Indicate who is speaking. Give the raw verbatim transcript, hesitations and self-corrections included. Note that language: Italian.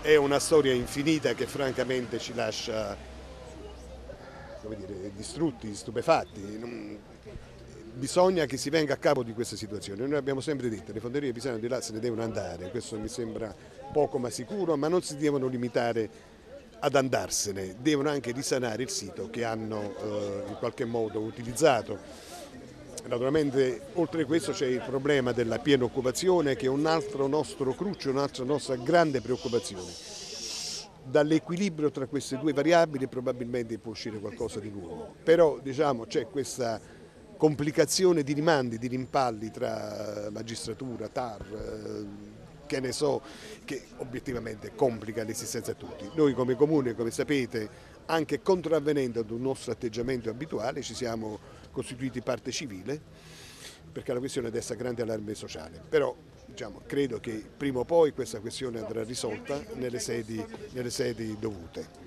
Speaker 1: è una storia infinita che francamente ci lascia, come dire, distrutti, stupefatti. Non- Bisogna che si venga a capo di questa situazione. Noi abbiamo sempre detto che le fonderie di Pisano di là se ne devono andare, questo mi sembra poco ma sicuro, ma non si devono limitare ad andarsene, devono anche risanare il sito che hanno eh, in qualche modo utilizzato. Naturalmente oltre a questo c'è il problema della piena occupazione che è un altro nostro cruccio, un'altra nostra grande preoccupazione. Dall'equilibrio tra queste due variabili probabilmente può uscire qualcosa di nuovo, però diciamo, c'è questa complicazione di rimandi, di rimpalli tra magistratura, T A R, eh, che ne so, che obiettivamente complica l'esistenza a tutti. Noi come Comune, come sapete, anche contravvenendo ad un nostro atteggiamento abituale, ci siamo costituiti parte civile perché la questione desta grande allarme sociale. Però diciamo, credo che prima o poi questa questione andrà risolta nelle sedi, nelle sedi dovute.